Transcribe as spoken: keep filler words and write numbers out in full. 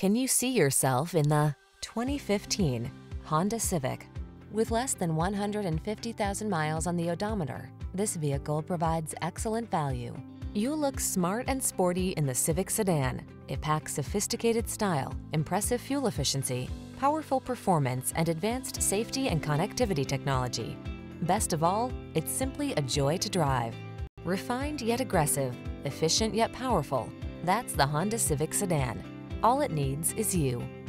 Can you see yourself in the twenty fifteen Honda Civic? With less than one hundred fifty thousand miles on the odometer, this vehicle provides excellent value. You look smart and sporty in the Civic sedan. It packs sophisticated style, impressive fuel efficiency, powerful performance, and advanced safety and connectivity technology. Best of all, it's simply a joy to drive. Refined yet aggressive, efficient yet powerful. That's the Honda Civic Sedan. All it needs is you.